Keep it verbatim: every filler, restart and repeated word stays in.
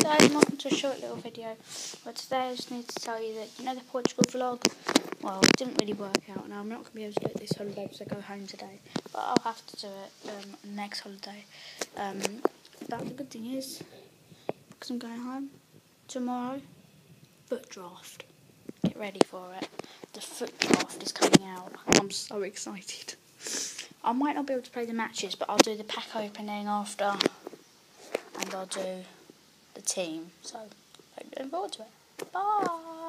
guys, welcome to a short little video. But today I just need to tell you that, you know the Portugal vlog? Well, it didn't really work out. Now I'm not going to be able to do it this holiday because I go home today. But I'll have to do it um, next holiday. Um, but the good thing is, because I'm going home tomorrow, foot draft. Get ready for it. The foot draft is coming out. I'm so excited. I might not be able to play the matches, but I'll do the pack opening after. And I'll do the team, so I'm looking forward to it. Bye!